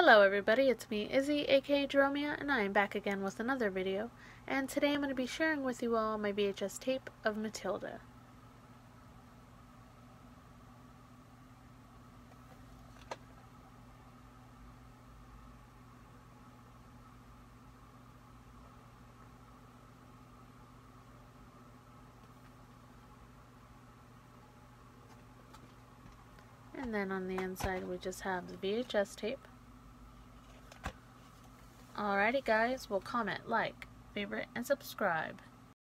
Hello everybody, it's me, Izzy, aka Jeromia, and I am back again with another video, and today I'm going to be sharing with you all my VHS tape of Matilda. And then on the inside we just have the VHS tape. Alrighty guys, well comment, like, favorite, and subscribe.